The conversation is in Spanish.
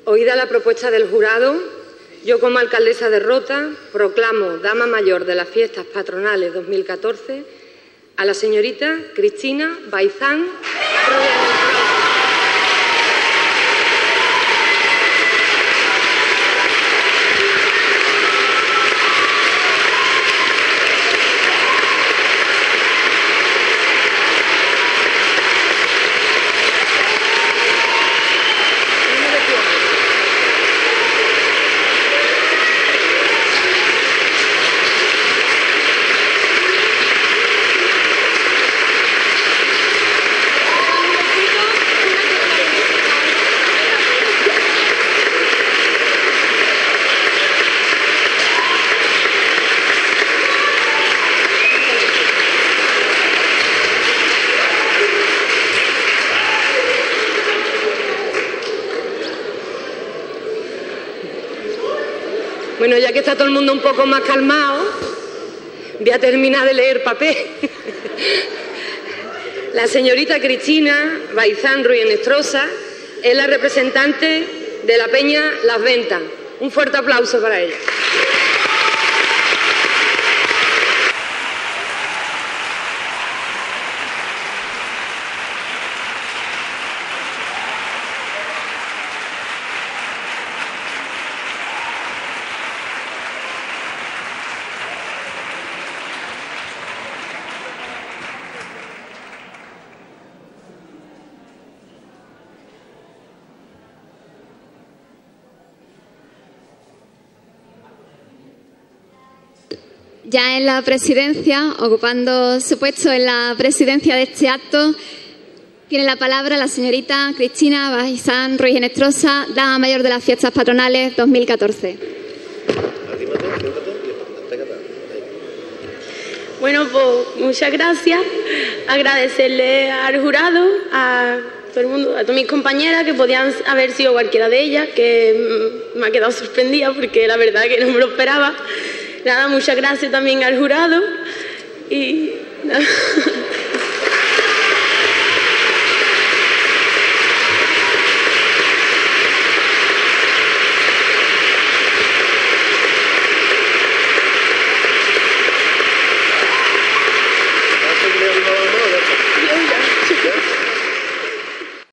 Oída la propuesta del jurado, yo como alcaldesa de Rota proclamo Dama Mayor de las Fiestas Patronales 2014 a la señorita Cristina Baizán. Bueno, ya que está todo el mundo un poco más calmado, voy a terminar de leer papel. La señorita Cristina Baizán Ruiz-Enestrosa es la representante de la Peña Las Ventas. Un fuerte aplauso para ella. Ya en la presidencia, ocupando su puesto en la presidencia de este acto, tiene la palabra la señorita Cristina Baizán Ruiz-Enestrosa, Dama Mayor de las Fiestas Patronales 2014. Bueno, pues muchas gracias. Agradecerle al jurado, a todo el mundo, a todas mis compañeras, que podían haber sido cualquiera de ellas, que me ha quedado sorprendida porque la verdad que no me lo esperaba. Nada, muchas gracias también al jurado y nada.